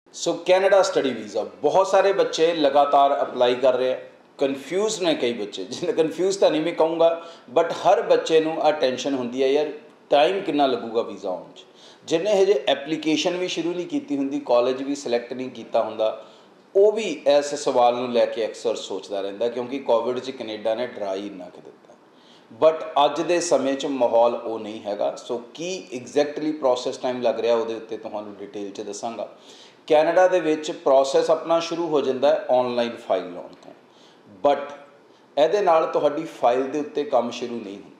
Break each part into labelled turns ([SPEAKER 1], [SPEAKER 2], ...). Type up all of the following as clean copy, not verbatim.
[SPEAKER 1] सो Canada study visa बहुत सारे बच्चे लगातार अप्लाई कर रहे हैं। कन्फ्यूज़ ने कई बच्चे, जिन्हें कन्फ्यूज़ तो नहीं मैं कहूँगा, बट हर बच्चे नूं आ टेंशन होंदी है यार टाइम कितना लगूगा वीज़ा आउण च। जिन्हें हजे एप्लीकेशन भी शुरू नहीं की होंदी, कॉलेज भी सिलैक्ट नहीं किया होंदा, वो भी इस सवाल नूं लैके अक्सर सोचता रहिंदा, क्योंकि कोविड च कनेडा ने डरा ही इन्ना क दिता। बट अज दे समय च माहौल वो नहीं हैगा। सो की एग्जैक्टली प्रोसैस टाइम लग रहा वो उत्ते तुहानूं डिटेल च दसांगा। कैनेडा दे विच प्रोसैस अपना शुरू हो जाता है ऑनलाइन फाइल लाउण तो, बट इहदे नाल तुहाडी फाइल दे उत्ते काम शुरू नहीं होंदा।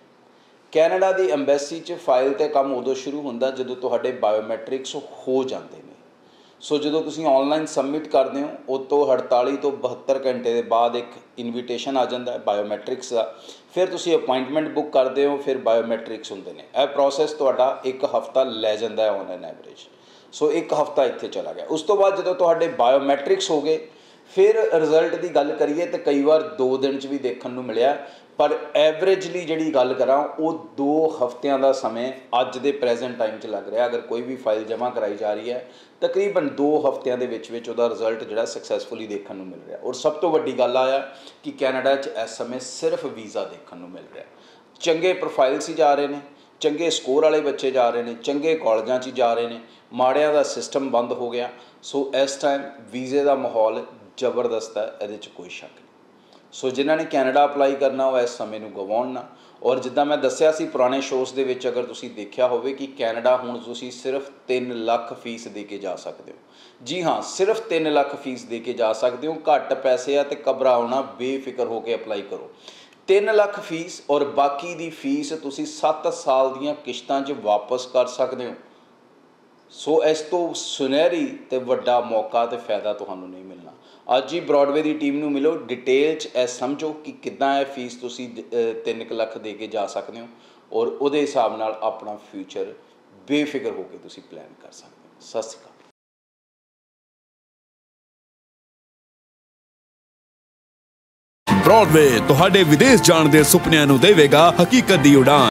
[SPEAKER 1] कैनेडा दी अंबैसी च फाइल ते काम उदों शुरू होंदा जदों तुहाडे बायोमैट्रिक्स हो जाते हैं। सो जो तुसीं ऑनलाइन सबमिट करते हो उस तो 48 तो 72 घंटे के बाद एक इनविटेशन आ जाता है बायोमैट्रिक्स का। फिर तुसीं अपॉइंटमेंट बुक करते हो, फिर बायोमैट्रिक्स होंदे ने। यह प्रोसैस तुहाडा एक हफ्ता लै जाता है ऑन एन एवरेज। सो एक हफ्ता इत्थे चला गया। उस तो बाद जो तुहाडे बायोमैट्रिक्स हो गए, फिर रिजल्ट की गल करिए तो कई बार 2 दिन भी देखने को मिले, पर एवरेजली जी गल करा वो 2 हफ्तियां का समय अज के प्रेजेंट टाइम च लग रहा। अगर कोई भी फाइल जमा कराई जा रही है तकरीबन 2 हफ्तियां के रिजल्ट जो सक्सैसफुली देखने को मिल रहा। और सब तो वड्डी गल आया कि कैनेडा इस समय सिर्फ वीज़ा देखने को मिल रहा। चंगे प्रोफाइल्स ही जा रहे हैं, चंगे स्कोर वाले बच्चे जा रहे हैं, चंगे कॉलेजों च जा रहे हैं, माड़ियां का सिस्टम बंद हो गया। सो इस टाइम वीज़े का माहौल जबरदस्त है, ये कोई शक नहीं। सो जिन्होंने कैनेडा अपलाई करना वो इस समय में गवाउण ना। और जिदा मैं दसिया सी पुराने शोज़ के विच, अगर तुसीं देखिया होवे कि कैनेडा हुण तुसीं सिर्फ 3 लाख फीस दे के जा सकते हो। जी हाँ, सिर्फ 3 लाख फीस दे के जा सकते हो। घट पैसे आ ते घबराओ ना, बेफिक्र होकर अपलाई करो। 3 लाख फीस और बाकी दी फीस तुसीं 7 साल दीयां किश्तां च वापस कर सकते हो। सो इस तो सुनहरी तो वड्डा मौका तो फायदा तुहानूं नहीं मिलना। अज ही ब्रॉडवे की टीम नूं मिलो, डिटेल च समझो कि किद्दां यह फीस तुसीं 3 लाख दे के जा सकते हो, और उहदे हिसाब नाल अपना फ्यूचर बेफिक्र होकर तुसीं प्लान कर सकते हो। सत श्री अकाल।
[SPEAKER 2] ब्रॉडवे तुहाडे विदेश जाण दे सुपनिਆਂ ਨੂੰ देवेगा हकीकत दी उड़ान।